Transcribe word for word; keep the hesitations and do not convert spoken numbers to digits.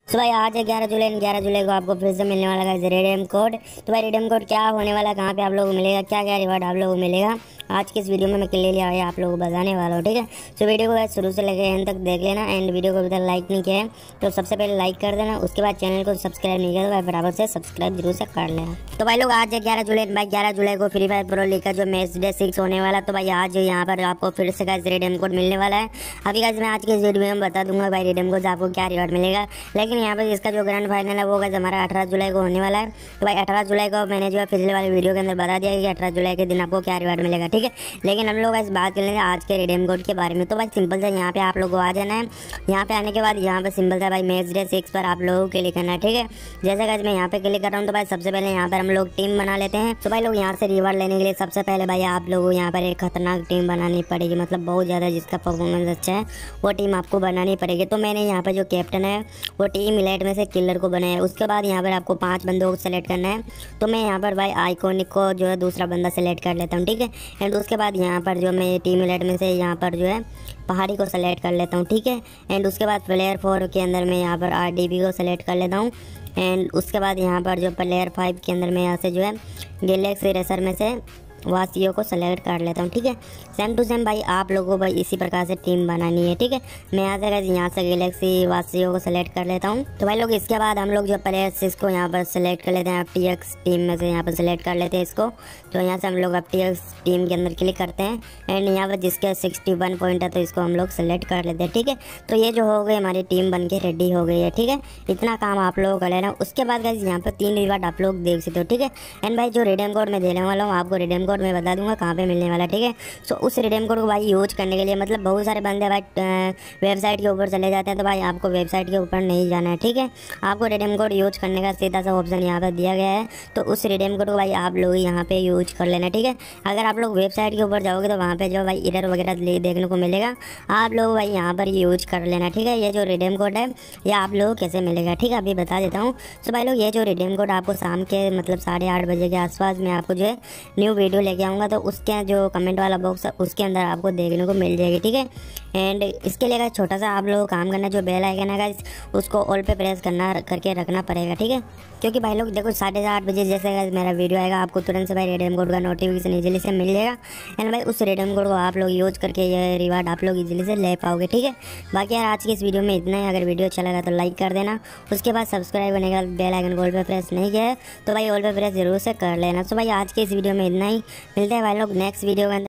तो भाई आज है ग्यारह जुलाई ग्यारह जुलाई को आपको फिर से मिलने वाला है रिडीम कोड। तो भाई रिडीम कोड क्या होने वाला है, कहाँ पे आप लोगों को मिलेगा, क्या क्या रिवार्ड आप लोगों को मिलेगा, आज की इस वीडियो में मैं क्लियरली आया आप लोगों को बताने वाला हूँ। ठीक है, तो वीडियो को शुरू से लेकर एंड तक देख लेना। एंड वीडियो को अभी तक लाइक नहीं किया है तो सबसे पहले लाइक कर देना, उसके बाद चैनल को सब्सक्राइब नहीं किया तो बराबर से सब्सक्राइब जरूर से कर लेना। तो भाई लोग आज है ग्यारह जुलाई भाई ग्यारह जुलाई को फ्री फायर प्रो लीग का जो मैच डे सिक्स होने वाला, तो भाई आज यहाँ पर आपको फिर से गाइस रिडीम कोड मिलने वाला है। अभी गाइस मैं आज के इस वीडियो में बता दूंगा भाई रिडीम कोड से आपको क्या रिवार्ड मिलेगा, लेकिन यहाँ पर इसका जो ग्रैंड फाइनल है वो गाइस हमारा अठारह जुलाई को होने वाला है। तो भाई अठारह जुलाई को मैंने जो है पिछले वाले वीडियो के अंदर बता दिया कि अठारह जुलाई के दिन आपको क्या रिवार्ड मिलेगा। ठीक है, लेकिन हम लोग इस बात कर लेंगे आज के रिडीम कोड के बारे में। तो भाई सिंपल से यहाँ पे आप लोगों को आ जाना है। यहाँ पे आने के बाद यहाँ पे सिंपल से भाई मैच डे सिक्स पर आप लोगों को क्लिक करना है। ठीक है, जैसे गाइस मैं यहाँ पे क्लिक कर रहा हूँ तो भाई सबसे पहले यहाँ पर हम लोग टीम बना लेते हैं। तो भाई लोग यहाँ से रिवार्ड लेने के लिए सबसे पहले भाई आप लोगों को यहाँ पर एक खतरनाक टीम बनानी पड़ेगी, मतलब बहुत ज़्यादा जिसका परफॉर्मेंस अच्छा है वो टीम आपको बनानी पड़ेगी। तो मैंने यहाँ पर जो कैप्टन है वो टीम इलाइट में से किलर को बनाया है। उसके बाद यहाँ पर आपको पाँच बंदों को सेलेक्ट करना है। तो मैं यहाँ पर भाई आइकॉनिक को जो है दूसरा बंदा सेलेक्ट कर लेता हूँ। ठीक है, एंड उसके बाद यहाँ पर जो मैं टीम इलाइट में से यहाँ पर जो है पहाड़ी को सेलेक्ट कर लेता हूँ। ठीक है, एंड उसके बाद प्लेयर फोर के अंदर मैं यहाँ पर आर डी बी को सेलेक्ट कर लेता हूँ। एंड उसके बाद यहाँ पर जो प्लेयर फाइव के अंदर मैं यहाँ से जो है गैलेक्सी रेसर में से वासियों को सेलेक्ट कर लेता हूँ। ठीक है, सेम टू सेम भाई आप लोगों को भाई इसी प्रकार से टीम बनानी है। ठीक है, मैं यहाँ से यहाँ से गैलेक्सी वासियों को सेलेक्ट कर लेता हूँ। तो भाई लोग इसके बाद हम लोग जो प्लेयर सिक्स को यहाँ पर सेलेक्ट कर लेते हैं, एफ टी एक्स टीम में से यहाँ पर सेलेक्ट कर लेते हैं इसको। तो यहाँ से हम लोग एफ टी एक्स टीम के अंदर क्लिक करते हैं एंड यहाँ पर जिसके सिक्सटी वन पॉइंट है तो इसको हम लोग सेलेक्ट कर लेते हैं। ठीक है, तो ये जो हो गई हमारी टीम बन के रेडी हो गई है। ठीक है, इतना काम आप लोगों को कर लेना। उसके बाद गाइस यहाँ पर तीन रिवार्ड आप लोग देख सकते हो। ठीक है, एंड भाई जो रिडीम कोड मैं देने वाला हूँ आपको रिडीम कोड मैं बता दूंगा कहाँ पे मिलने वाला। ठीक है, सो उस रिडीम कोड को भाई यूज करने के लिए मतलब बहुत सारे बंदे भाई वेबसाइट के ऊपर चले जाते हैं, तो भाई आपको वेबसाइट के ऊपर नहीं जाना है। ठीक है, आपको रिडीम कोड यूज करने का सीधा सा ऑप्शन यहाँ पर दिया गया है, तो उस रिडीम कोड को भाई आप लोग यहाँ पे यूज कर लेना। ठीक है, अगर आप लोग वेबसाइट के ऊपर जाओगे तो वहाँ पे जो भाई एरर वगैरह देखने को मिलेगा, आप लोग भाई यहाँ पर यूज कर लेना। ठीक है, ये जो रिडीम कोड है ये आप लोगों को कैसे मिलेगा, ठीक है अभी बता देता हूँ। तो भाई लोग ये जो रिडीम कोड आपको शाम के मतलब साढ़े आठ बजे के आसपास में आपको जो है न्यू वीडियो लेके आऊँगा, तो उसके जो कमेंट वाला बॉक्स है उसके अंदर आपको देखने को मिल जाएगी। ठीक है, एंड इसके लिए छोटा सा आप लोगों को काम करना, जो बेल आइकन है गाइस उसको ऑल पे प्रेस करना करके रखना पड़ेगा। ठीक है, क्योंकि भाई लोग देखो साढ़े आठ बजे जैसे गाइस मेरा वीडियो आएगा आपको तुरंत से भाई रिडीम कोड का नोटिफिकेशन इजीली से मिल जाएगा। एंड भाई उस रिडीम कोड को आप लोग यूज करके ये रिवार्ड आप लोग इजीली से ले पाओगे। ठीक है, बाकी यार आज की इस वीडियो में इतना ही। अगर वीडियो अच्छा लगा तो लाइक कर देना, उसके बाद सब्सक्राइब करने का बेल आइकन को ऑल पे प्रेस नहीं किया है तो भाई ऑल पे प्रेस जरूर से कर लेना। तो भाई आज की इस वीडियो में इतना ही, मिलते हैं भाई लोग नेक्स्ट वीडियो के अंदर।